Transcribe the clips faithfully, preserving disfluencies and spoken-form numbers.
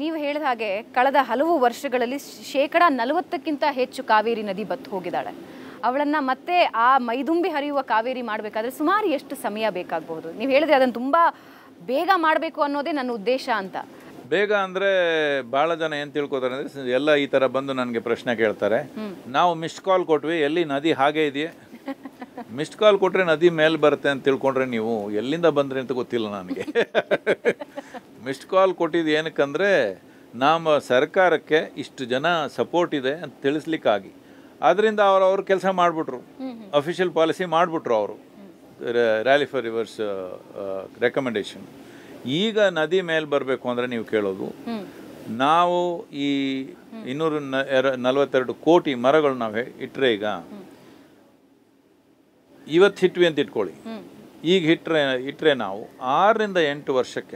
ನೀವು ಹೇಳಿದ ಹಾಗೆ ಕಳೆದ ಹಲವು ವರ್ಷಗಳಲ್ಲಿ ಶೇಕಡ ನಲವತ್ತಕ್ಕಿಂತ ಹೆಚ್ಚು ಕಾವೇರಿ ನದಿ ಬತ್ತು ಹೋಗಿದ್ದಾಳೆ. ಅವಳನ್ನು ಮತ್ತೆ ಆ ಮೈದುಂಬಿ ಹರಿಯುವ ಕಾವೇರಿ ಮಾಡಬೇಕಾದ್ರೆ ಸುಮಾರು ಎಷ್ಟು ಸಮಯ ಬೇಕಾಗಬಹುದು? ನೀವು ಹೇಳಿದ್ರೆ ಅದನ್ನು ತುಂಬ ಬೇಗ ಮಾಡಬೇಕು ಅನ್ನೋದೇ ನನ್ನ ಉದ್ದೇಶ ಅಂತ. ಬೇಗ ಅಂದರೆ ಭಾಳ ಜನ ಏನು ತಿಳ್ಕೊತಾರೆ ಅಂದರೆ ಎಲ್ಲ ಈ ಥರ ಬಂದು ನನಗೆ ಪ್ರಶ್ನೆ ಕೇಳ್ತಾರೆ. ನಾವು ಮಿಸ್ಡ್ ಕಾಲ್ ಕೊಟ್ವಿ, ಎಲ್ಲಿ ನದಿ ಹಾಗೆ ಇದೆಯೇ? ಮಿಸ್ಡ್ ಕಾಲ್ ಕೊಟ್ಟರೆ ನದಿ ಮೇಲೆ ಬರುತ್ತೆ ಅಂತ ತಿಳ್ಕೊಂಡ್ರೆ ನೀವು ಎಲ್ಲಿಂದ ಬಂದ್ರಿ ಅಂತ ಗೊತ್ತಿಲ್ಲ ನನಗೆ. ಮಿಸ್ಡ್ ಕಾಲ್ ಕೊಟ್ಟಿದ್ದು ಏನಕ್ಕಂದರೆ ನಮ್ಮ ಸರ್ಕಾರಕ್ಕೆ ಇಷ್ಟು ಜನ ಸಪೋರ್ಟ್ ಇದೆ ಅಂತ ತಿಳಿಸ್ಲಿಕ್ಕಾಗಿ. ಆದ್ದರಿಂದ ಅವರು ಅವ್ರ ಕೆಲಸ ಮಾಡಿಬಿಟ್ರು, ಅಫಿಷಿಯಲ್ ಪಾಲಿಸಿ ಮಾಡಿಬಿಟ್ರು ಅವರು, ರ್ಯಾಲಿ ಫಾರ್ ರಿವರ್ಸ್ ರೆಕಮೆಂಡೇಶನ್. ಈಗ ನದಿ ಮೇಲೆ ಬರಬೇಕು ಅಂದರೆ ನೀವು ಕೇಳೋದು, ನಾವು ಈ ಇನ್ನೂರ ನಲವತ್ತೆರಡು ಕೋಟಿ ಮರಗಳು ನಾವು ಇಟ್ಟರೆ, ಈಗ ಇವತ್ತು ಹಿಟ್ವಿ ಅಂತ ಇಟ್ಕೊಳ್ಳಿ, ಈಗ ಇಟ್ಟರೆ ಇಟ್ಟರೆ ನಾವು ಆರರಿಂದ ಎಂಟು ವರ್ಷಕ್ಕೆ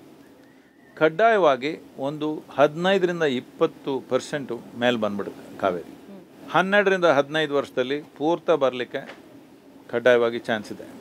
ಕಡ್ಡಾಯವಾಗಿ ಒಂದು ಹದಿನೈದರಿಂದ ಇಪ್ಪತ್ತು ಪರ್ಸೆಂಟು ಮೇಲೆ ಬಂದ್ಬಿಡುತ್ತೆ ಕಾವೇರಿ. ಹನ್ನೆರಡರಿಂದ ಹದಿನೈದು ವರ್ಷದಲ್ಲಿ ಪೂರ್ತ ಬರಲಿಕ್ಕೆ ಕಡ್ಡಾಯವಾಗಿ ಚಾನ್ಸ್ ಇದೆ.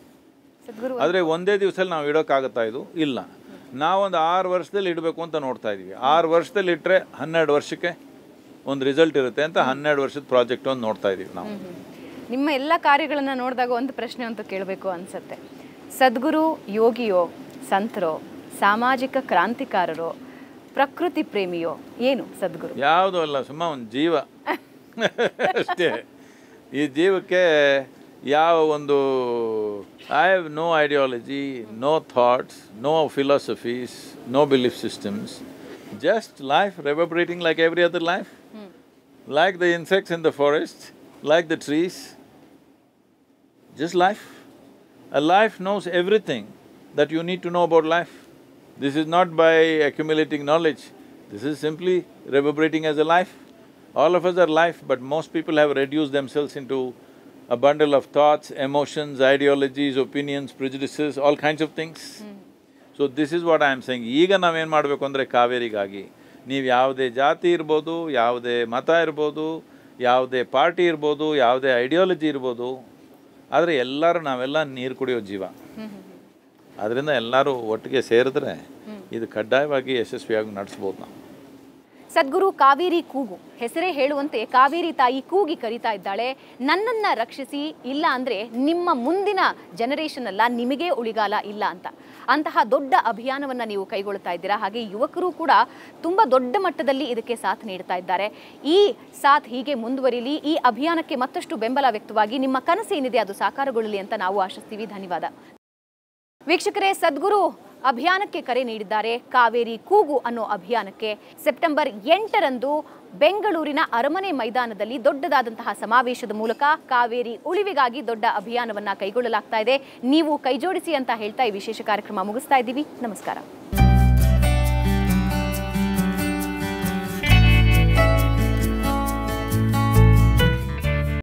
ಆದರೆ ಒಂದೇ ದಿವಸದಲ್ಲಿ ನಾವು ಇಡೋಕ್ಕಾಗುತ್ತಾ? ಇದು ಇಲ್ಲ. ನಾವೊಂದು ಆರು ವರ್ಷದಲ್ಲಿ ಇಡಬೇಕು ಅಂತ ನೋಡ್ತಾ ಇದ್ದೀವಿ. ಆರು ವರ್ಷದಲ್ಲಿ ಇಟ್ಟರೆ ಹನ್ನೆರಡು ವರ್ಷಕ್ಕೆ ಒಂದು ರಿಸಲ್ಟ್ ಇರುತ್ತೆ ಅಂತ ಹನ್ನೆರಡು ವರ್ಷದ ಪ್ರಾಜೆಕ್ಟ್ ಒಂದು ನೋಡ್ತಾ ಇದ್ದೀವಿ ನಾವು. ನಿಮ್ಮ ಎಲ್ಲ ಕಾರ್ಯಗಳನ್ನು ನೋಡಿದಾಗ ಒಂದು ಪ್ರಶ್ನೆ ಅಂತ ಕೇಳಬೇಕು ಅನಿಸುತ್ತೆ. ಸದ್ಗುರು ಯೋಗಿಯೋ, ಸಂತರೋ, ಸಾಮಾಜಿಕ ಕ್ರಾಂತಿಕಾರರೋ, ಪ್ರಕೃತಿ ಪ್ರೇಮಿಯೋ, ಏನು ಸದ್ಗುರು? ಯಾವುದೂ ಅಲ್ಲ, ಸುಮ್ಮ ಒಂದು ಜೀವ ಅಷ್ಟೇ. ಈ ಜೀವಕ್ಕೆ ಯಾವ ಒಂದು I have no ideology, no thoughts, no philosophies, no belief systems, just life reverberating like every other life, like the insects in the forest, like the trees, just life. A life knows everything that you need to know about life. This is not by accumulating knowledge, this is simply reverberating as a life. All of us are life, but most people have reduced themselves into a bundle of thoughts, emotions, ideologies, opinions, prejudices, all kinds of things. Mm. So this is what I am saying. ಈಗ ನಾವೇನು ಮಾಡಬೇಕು ಅಂದರೆ ಕಾವೇರಿಗಾಗಿ ನೀವು ಯಾವುದೇ ಜಾತಿ ಇರ್ಬೋದು, ಯಾವುದೇ ಮತ ಇರ್ಬೋದು, ಯಾವುದೇ ಪಾರ್ಟಿ ಇರ್ಬೋದು, ಯಾವುದೇ ಐಡಿಯಾಲಜಿ ಇರ್ಬೋದು, ಆದರೆ ಎಲ್ಲರೂ ನಾವೆಲ್ಲ ನೀರು ಕುಡಿಯೋ ಜೀವ. ಅದರಿಂದ ಎಲ್ಲರೂ ಒಟ್ಟಿಗೆ ಸೇರಿದ್ರೆ ಇದು ಕಡ್ಡಾಯವಾಗಿ ಯಶಸ್ವಿಯಾಗಿ ನಡೆಸ್ಬೋದು ನಾವು. ಸದ್ಗುರು ಕಾವೇರಿ ಕೂಗು, ಹೆಸರೇ ಹೇಳುವಂತೆ ಕಾವೇರಿ ತಾಯಿ ಕೂಗಿ ಕರೀತಾ ಇದ್ದಾಳೆ, ನನ್ನನ್ನ ರಕ್ಷಿಸಿ, ಇಲ್ಲ ಅಂದ್ರೆ ನಿಮ್ಮ ಮುಂದಿನ ಜನರೇಷನ್ ಅಲ್ಲ ನಿಮಗೆ ಉಳಿಗಾಲ ಇಲ್ಲ ಅಂತ. ಅಂತಹ ದೊಡ್ಡ ಅಭಿಯಾನವನ್ನ ನೀವು ಕೈಗೊಳ್ಳುತ್ತಾ ಇದ್ದೀರಾ. ಹಾಗೆ ಯುವಕರು ಕೂಡ ತುಂಬಾ ದೊಡ್ಡ ಮಟ್ಟದಲ್ಲಿ ಇದಕ್ಕೆ ಸಾಥ್ ನೀಡ್ತಾ ಇದ್ದಾರೆ. ಈ ಸಾಥ್ ಹೀಗೆ ಮುಂದುವರಿಲಿ, ಈ ಅಭಿಯಾನಕ್ಕೆ ಮತ್ತಷ್ಟು ಬೆಂಬಲ ವ್ಯಕ್ತವಾಗಿ ನಿಮ್ಮ ಕನಸೇನಿದೆ ಅದು ಸಾಕಾರಗೊಳ್ಳಲಿ ಅಂತ ನಾವು ಆಶಿಸ್ತೀವಿ. ಧನ್ಯವಾದ. ವೀಕ್ಷಕರೇ, ಸದ್ಗುರು ಅಭಿಯಾನಕ್ಕೆ ಕರೆ ನೀಡಿದ್ದಾರೆ. ಕಾವೇರಿ ಕೂಗು ಅನ್ನೋ ಅಭಿಯಾನಕ್ಕೆ ಸೆಪ್ಟೆಂಬರ್ ಎಂಟರಂದು ಬೆಂಗಳೂರಿನ ಅರಮನೆ ಮೈದಾನದಲ್ಲಿ ದೊಡ್ಡದಾದಂತಹ ಸಮಾವೇಶದ ಮೂಲಕ ಕಾವೇರಿ ಉಳಿವಿಗಾಗಿ ದೊಡ್ಡ ಅಭಿಯಾನವನ್ನ ಕೈಗೊಳ್ಳಲಾಗ್ತಾ ಇದೆ. ನೀವು ಕೈಜೋಡಿಸಿ ಅಂತ ಹೇಳ್ತಾ ಈ ವಿಶೇಷ ಕಾರ್ಯಕ್ರಮ ಮುಗಿಸ್ತಾ ಇದ್ದೀವಿ. ನಮಸ್ಕಾರ.